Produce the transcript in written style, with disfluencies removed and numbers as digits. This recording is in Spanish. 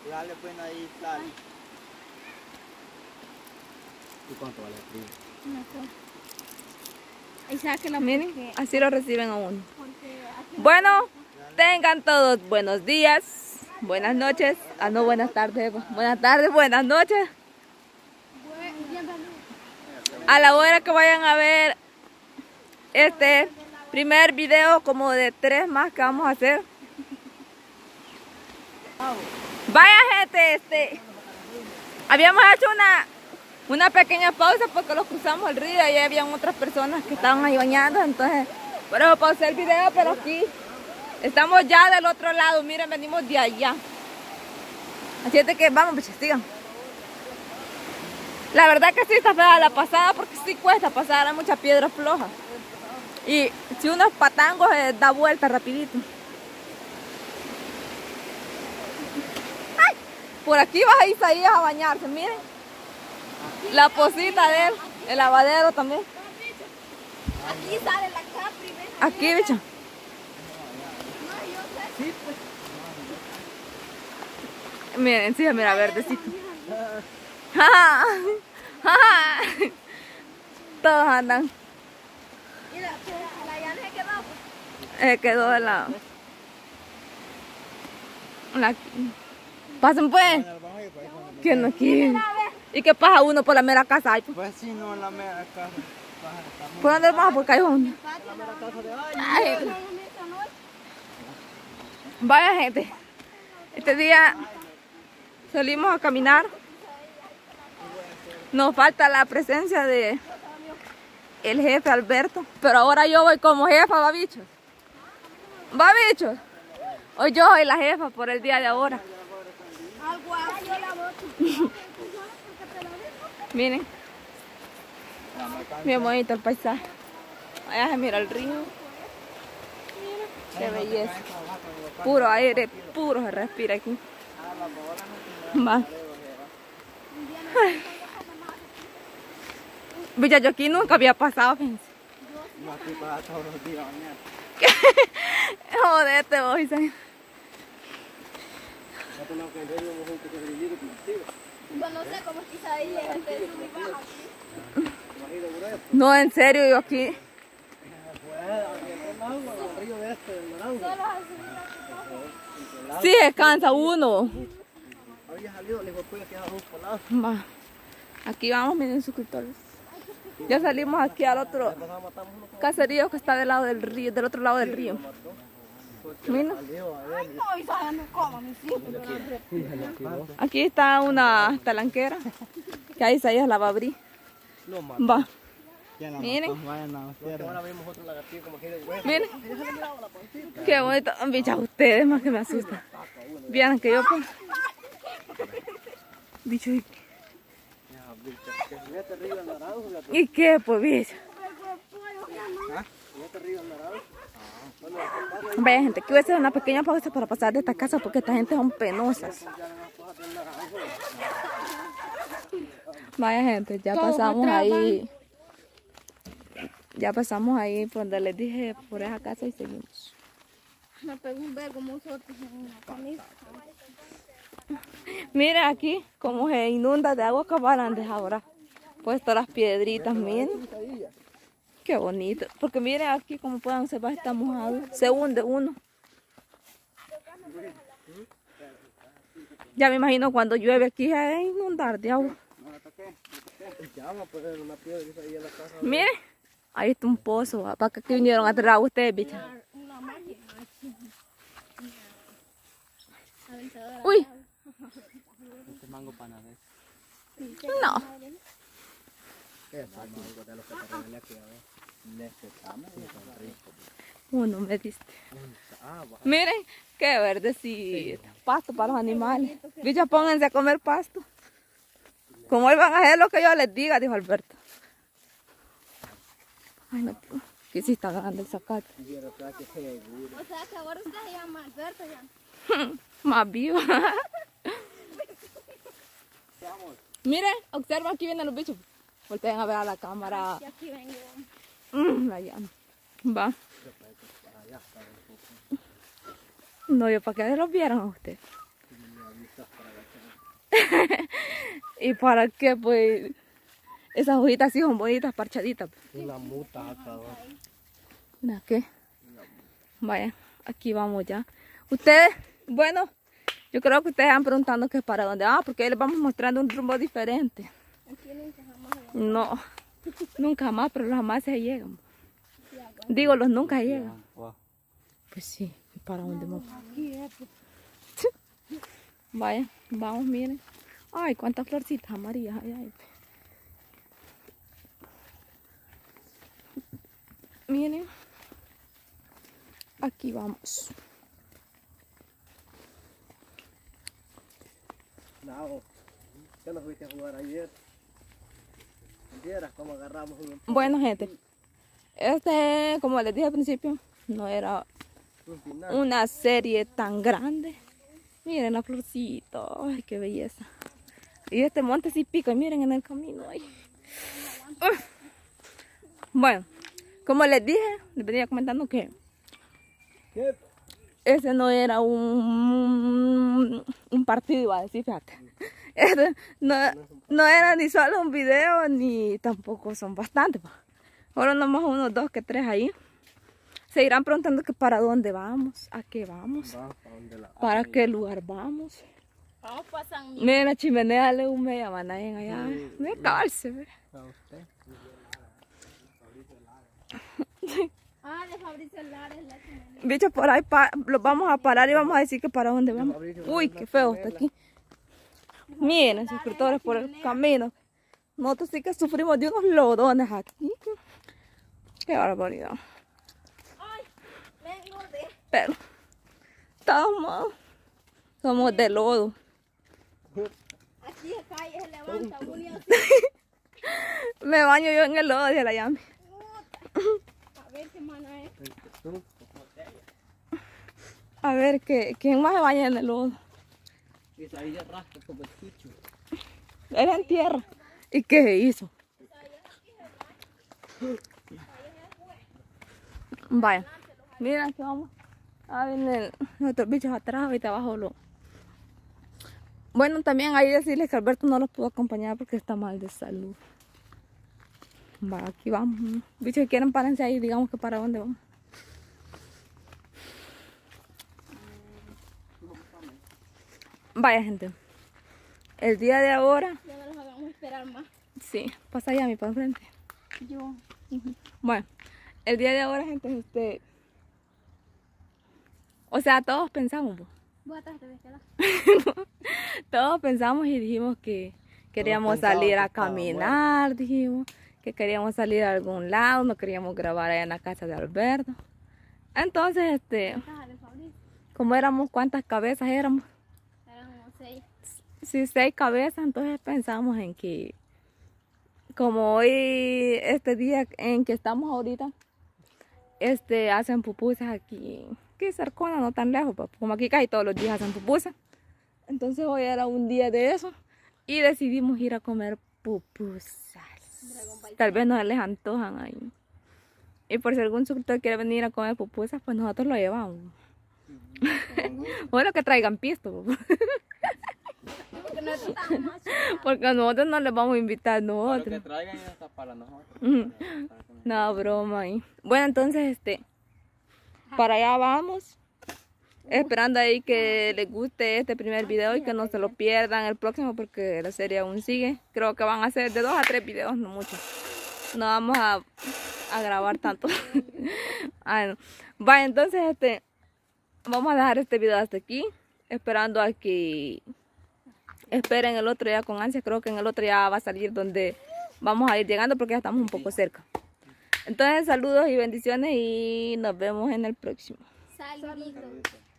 Dale pues ahí, dale. ¿Y cuánto vale el frío? Ahí sáquela. Miren, así lo reciben a uno. Bueno, tengan todos buenos días, buenas noches. Ah, no, buenas tardes. Buenas tardes, buenas noches. A la hora que vayan a ver este primer video, como de 3 más que vamos a hacer. Vaya gente, habíamos hecho una pequeña pausa porque los cruzamos el río y ahí habían otras personas que estaban ahí bañando, entonces por eso pausé el video, pero aquí estamos ya del otro lado, miren, venimos de allá. Así es de que vamos, bichos, sigan. La verdad que sí está fea la pasada porque sí cuesta pasar, hay mucha piedra floja. Y si unos patangos da vuelta rapidito. ¡Ay! Por aquí vas a Isaías a bañarse, miren. La posita de él, el lavadero también. Aquí sale la Capri, ven. Aquí, bicho. Miren, sí, mira, verdecito. Todos andan. Mira, la llana se quedó. Quedó de pasen pues. Que no quieren. ¿Y qué pasa uno por la mera casa? Ay, Pues sí, no, la mera casa. ¿por dónde vamos? Por callejón. Ay. Vaya gente, este día salimos a caminar. Nos falta la presencia de el jefe Alberto, pero ahora yo voy como jefa, babichos. Babichos, hoy yo soy la jefa por el día de ahora. Algo así. Miren, bien bonito el paisaje. Allá se mira el río. Qué belleza. Puro aire, puro se respira aquí. Va. Villa, yo aquí nunca había pasado, fíjense. No, aquí pasa todos los días mañana. Jodete vos, Isaías. Yo no sé cómo es que Isaías es de subir baja aquí. No, en serio, yo aquí. Solo a subir aquí. Sí, descansa uno. Había salido, le digo, pues, que un polado. Va. Aquí vamos, miren, suscriptores. Ya salimos aquí al otro caserío que está del lado del río, del otro lado del río. Miren. Ay, no, Isaías no coma, mis hijos. Aquí está una talanquera que ahí Isaías la va a abrir. Va. Miren. Miren. Qué bonito. Bichas, ustedes más que me asustan. Vieran que yo pues. Bicho. ¿Y qué pues, bicho? Vaya gente, aquí voy a hacer una pequeña pausa para pasar de esta casa porque esta gente son penosas. Vaya gente, ya pasamos ahí. Ya pasamos ahí por donde les dije, por esa casa y seguimos. Me pegó un vergo nosotros en una camisa. Miren aquí como se inunda de agua cabarantes ahora. Puesto las piedritas, miren. Qué bonito. Porque miren aquí como pueden observar está mojado. Se hunde uno. Ya me imagino cuando llueve aquí se va a inundar de agua. Miren, ahí está un pozo. ¿Para qué vinieron a traer ustedes, bicha? Uy. No. Uno me diste. Miren, qué verdecito. Pasto para los animales. Bichos, pónganse a comer pasto. Como hoy van a hacer lo que yo les diga, dijo Alberto. Ay, no, que sí está grande el zacate. O sea que ahora usted se llama Alberto ya. Más vivo. Miren, observa, aquí vienen los bichos. Volteen a ver a la cámara. Y aquí vengo. Allá. Va. No, yo para que los vieran a ustedes. ¿Y para qué? Pues esas hojitas sí son bonitas, parchaditas. Una muta acá. ¿Una qué? Vaya, aquí vamos ya. Ustedes, bueno, yo creo que ustedes están preguntando que para dónde vamos, porque les vamos mostrando un rumbo diferente. No, nunca más, pero los jamás se llegan. Digo, los nunca llegan. Pues sí, ¿para dónde vamos? Vaya, vamos, miren. Ay, cuántas florcitas amarillas hay ahí. Miren. Aquí vamos. No, ¿qué nos fuiste a jugar ayer? ¿Vieras cómo agarramos un Bueno, gente, como les dije al principio, no era final? una serie tan grande. Miren la florcita, ay, qué belleza. Y este monte sí pica, miren en el camino ahí. Bueno, como les dije, les venía comentando que ¿Qué? ese no era un partido, iba a decir, fíjate. Este no era ni solo un video, ni tampoco son bastantes. Ahora nomás unos 2 que 3 ahí. Se irán preguntando que para dónde vamos, a qué vamos, para qué lugar vamos. Vamos para San Miguel. Miren la chimenea de humea, van a ir allá. Miren, cabalse, ve. Ah, de Fabricio Lares, la chimenea. Bicho, por ahí los vamos a parar y vamos a decir que para dónde vamos. Uy, qué feo está aquí. Miren, suscriptores, por el camino. Nosotros sí que sufrimos de unos lodones aquí. Qué barbaridad. Ay, vengo de... Pero somos de lodo. Aquí se cae, se levanta uno y así. Me baño yo en el lodo, dice la llame. A ver qué mana es. A ver, ¿quién más se baña en el lodo? Y ahí ya rasca como el chucho. Era en tierra. ¿Y qué se hizo? Vaya, mira, aquí vamos. Ah, vienen nuestros bichos atrás, ahorita abajo lo... Bueno, también ahí decirles que Alberto no los pudo acompañar porque está mal de salud. Va, aquí vamos. Bichos que quieren, párense ahí, digamos que para dónde vamos. Vaya, gente. El día de ahora... Ya no los hagamos esperar más. Sí, pasa allá, mi para enfrente. Yo. Bueno, el día de ahora, gente, o sea, todos pensamos, pues. Voy atrás de este lado. Todos pensamos y dijimos que queríamos salir a caminar, dijimos que queríamos salir a algún lado, no queríamos grabar allá en la casa de Alberto. Entonces, Caja de Fabricio. como éramos, ¿cuántas cabezas éramos? Eran como 6. Sí, 6 cabezas, entonces pensamos en que, como hoy, este día en que estamos ahorita, hacen pupusas aquí cercona, no tan lejos, pues, como aquí casi todos los días hacen pupusas. Entonces hoy era un día de eso y decidimos ir a comer pupusas. Tal vez nos les antojan ahí. Y por si algún suscriptor quiere venir a comer pupusas, pues nosotros lo llevamos. Bueno, que traigan pisto. Porque nosotros estamos más chicos. Porque a nosotros no les vamos a invitar nosotros. Que traigan y hasta para nosotros. No, broma ahí. Bueno, entonces, para allá vamos. Esperando ahí que les guste este primer video y que no se lo pierdan el próximo porque la serie aún sigue. Creo que van a ser de 2 a 3 videos, no mucho. No vamos a grabar tanto. Bueno, vaya, entonces, vamos a dejar este video hasta aquí. Esperando a que esperen el otro ya con ansia. Creo que en el otro ya va a salir donde vamos a ir llegando porque ya estamos un poco cerca. Entonces, saludos y bendiciones y nos vemos en el próximo. Saluditos.